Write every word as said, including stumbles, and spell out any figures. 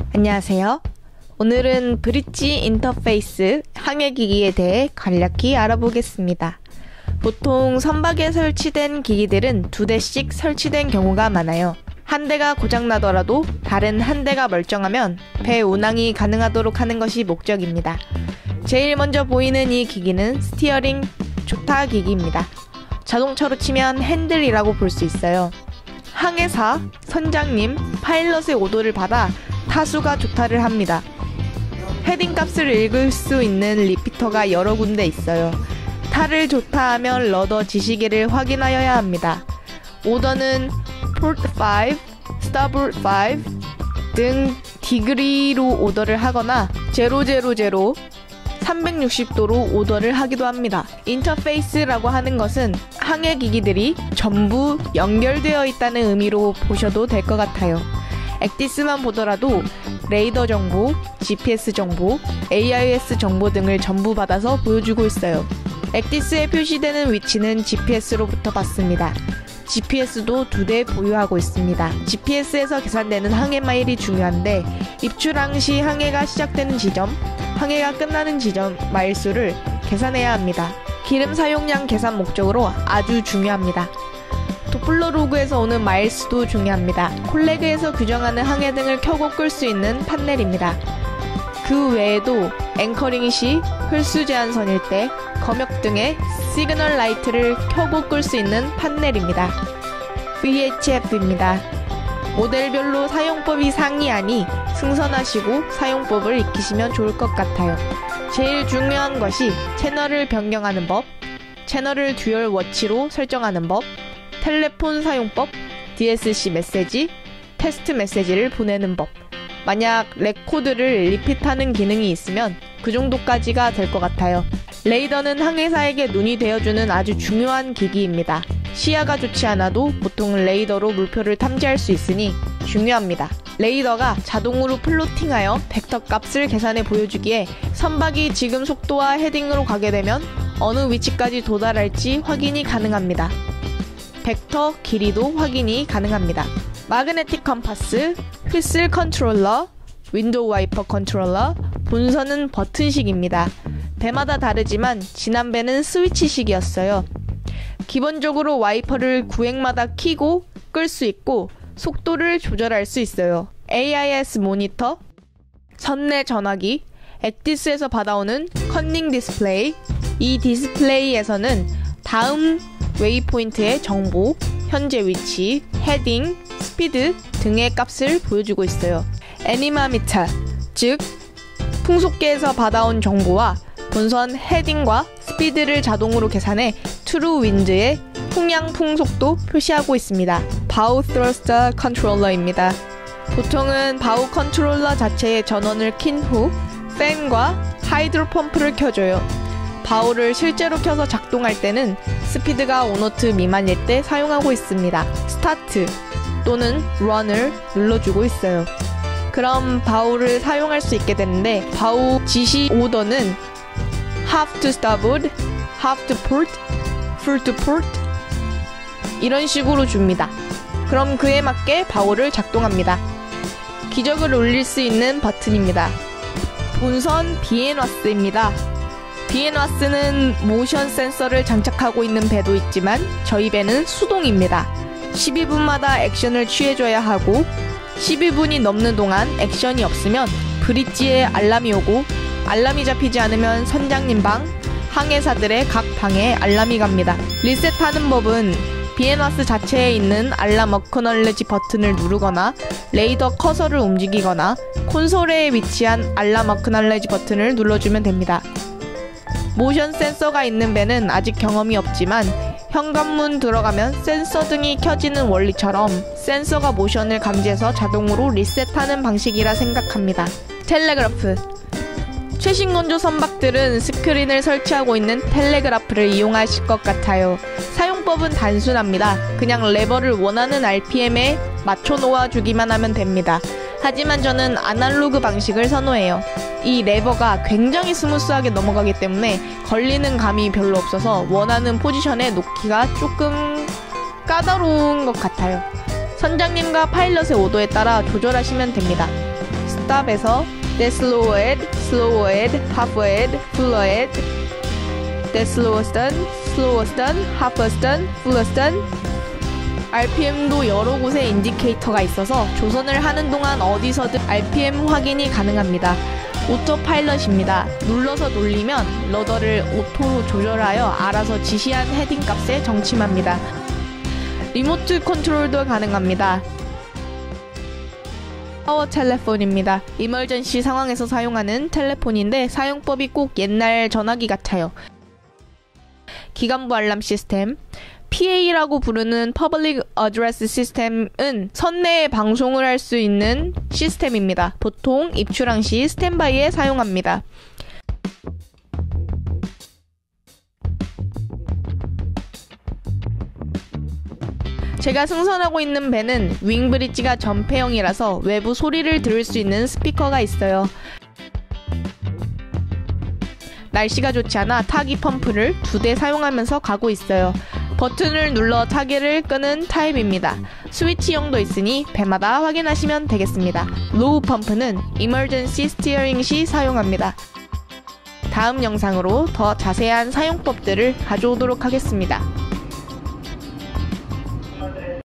안녕하세요. 오늘은 브릿지 인터페이스 항해기기에 대해 간략히 알아보겠습니다. 보통 선박에 설치된 기기들은 두 대씩 설치된 경우가 많아요. 한 대가 고장나더라도 다른 한 대가 멀쩡하면 배 운항이 가능하도록 하는 것이 목적입니다. 제일 먼저 보이는 이 기기는 스티어링 조타 기기입니다. 자동차로 치면 핸들이라고 볼 수 있어요. 항해사, 선장님, 파일럿의 오도를 받아 타수가 조타를 합니다. 헤딩 값을 읽을 수 있는 리피터가 여러 군데 있어요. 타를 조타하면 러더 지시계를 확인하여야 합니다. 오더는 포트 오, 스타보드 오 등 디그리로 오더를 하거나 제로 제로 제로, 삼백육십 도로 오더를 하기도 합니다. 인터페이스라고 하는 것은 항해 기기들이 전부 연결되어 있다는 의미로 보셔도 될 것 같아요. 액디스만 보더라도 레이더 정보, 지피에스 정보, 에이아이에스 정보 등을 전부 받아서 보여주고 있어요. 액디스에 표시되는 위치는 지피에스로부터 받습니다. 지피에스도 두 대 보유하고 있습니다. 지피에스에서 계산되는 항해 마일이 중요한데 입출항 시 항해가 시작되는 지점, 항해가 끝나는 지점 마일수를 계산해야 합니다. 기름 사용량 계산 목적으로 아주 중요합니다. 도플러 로그에서 오는 마일수도 중요합니다. 콜레그에서 규정하는 항해 등을 켜고 끌 수 있는 판넬입니다. 그 외에도 앵커링 시, 홀수 제한선일 때, 검역 등의 시그널 라이트를 켜고 끌 수 있는 판넬입니다. 브이에이치에프입니다. 모델별로 사용법이 상이하니 승선하시고 사용법을 익히시면 좋을 것 같아요. 제일 중요한 것이 채널을 변경하는 법, 채널을 듀얼 워치로 설정하는 법, 텔레폰 사용법, 디에스씨 메시지, 테스트 메시지를 보내는 법. 만약 레코드를 리핏하는 기능이 있으면 그 정도까지가 될 것 같아요. 레이더는 항해사에게 눈이 되어주는 아주 중요한 기기입니다. 시야가 좋지 않아도 보통 레이더로 물표를 탐지할 수 있으니 중요합니다. 레이더가 자동으로 플로팅하여 벡터 값을 계산해 보여주기에 선박이 지금 속도와 헤딩으로 가게 되면 어느 위치까지 도달할지 확인이 가능합니다. 벡터 길이도 확인이 가능합니다. 마그네틱 컴파스, 휘슬 컨트롤러, 윈도우 와이퍼 컨트롤러, 본선은 버튼식입니다. 배마다 다르지만 지난 배는 스위치식이었어요. 기본적으로 와이퍼를 구획마다 켜고 끌 수 있고 속도를 조절할 수 있어요. 에이아이에스 모니터, 선내 전화기, 액디스에서 받아오는 컨닝 디스플레이, 이 디스플레이에서는 다음 웨이포인트의 정보, 현재 위치, 헤딩, 스피드 등의 값을 보여주고 있어요. 애니마미터, 즉 풍속계에서 받아온 정보와 본선 헤딩과 스피드를 자동으로 계산해 트루 윈드의 풍량 풍속도 표시하고 있습니다. 바우 스러스터 컨트롤러입니다. 보통은 바우 컨트롤러 자체의 전원을 킨 후 팬과 하이드로 펌프를 켜줘요. 바우를 실제로 켜서 작동할 때는 스피드가 오 노트 미만일 때 사용하고 있습니다. 스타트 또는 런을 눌러주고 있어요. 그럼 바우를 사용할 수 있게 되는데 바우 지시 오더는 half to starboard, half to port, full to port 이런 식으로 줍니다. 그럼 그에 맞게 바우를 작동합니다. 기적을 올릴 수 있는 버튼입니다. 본선 비엔와스입니다. 비엔와스는 모션 센서를 장착하고 있는 배도 있지만 저희 배는 수동입니다. 십이 분마다 액션을 취해줘야 하고 십이 분이 넘는 동안 액션이 없으면 브릿지에 알람이 오고 알람이 잡히지 않으면 선장님 방, 항해사들의 각 방에 알람이 갑니다. 리셋하는 법은 비엔와스 자체에 있는 알람 어크널레지 버튼을 누르거나 레이더 커서를 움직이거나 콘솔에 위치한 알람 어크널레지 버튼을 눌러주면 됩니다. 모션 센서가 있는 배는 아직 경험이 없지만 현관문 들어가면 센서 등이 켜지는 원리처럼 센서가 모션을 감지해서 자동으로 리셋하는 방식이라 생각합니다. 텔레그래프, 최신 건조 선박들은 스크린을 설치하고 있는 텔레그래프를 이용하실 것 같아요. 사용법은 단순합니다. 그냥 레버를 원하는 알피엠에 맞춰 놓아주기만 하면 됩니다. 하지만 저는 아날로그 방식을 선호해요. 이 레버가 굉장히 스무스하게 넘어가기 때문에 걸리는 감이 별로 없어서 원하는 포지션에 놓기가 조금 까다로운 것 같아요. 선장님과 파일럿의 오도에 따라 조절하시면 됩니다. stop에서 deslowed, slowed, halfwed, fullwed, deslowest done, slowest done, halfwest done, fullest done. 알피엠도 여러 곳에 인디케이터가 있어서 조선을 하는 동안 어디서든 알피엠 확인이 가능합니다. 오토파일럿입니다. 눌러서 돌리면 러더를 오토로 조절하여 알아서 지시한 헤딩 값에 정침합니다. 리모트 컨트롤도 가능합니다. 파워 텔레폰입니다. 이멀전시 상황에서 사용하는 텔레폰인데 사용법이 꼭 옛날 전화기 같아요. 기관부 알람 시스템, 피에이라고 부르는 Public Address System은 선내에 방송을 할 수 있는 시스템입니다. 보통 입출항 시 스탠바이에 사용합니다. 제가 승선하고 있는 배는 윙브리지가 전폐형이라서 외부 소리를 들을 수 있는 스피커가 있어요. 날씨가 좋지 않아 타기 펌프를 두 대 사용하면서 가고 있어요. 버튼을 눌러 타기를 끄는 타입입니다. 스위치형도 있으니 배마다 확인하시면 되겠습니다. 로우 펌프는 이머전시 스티어링 시 사용합니다. 다음 영상으로 더 자세한 사용법들을 가져오도록 하겠습니다.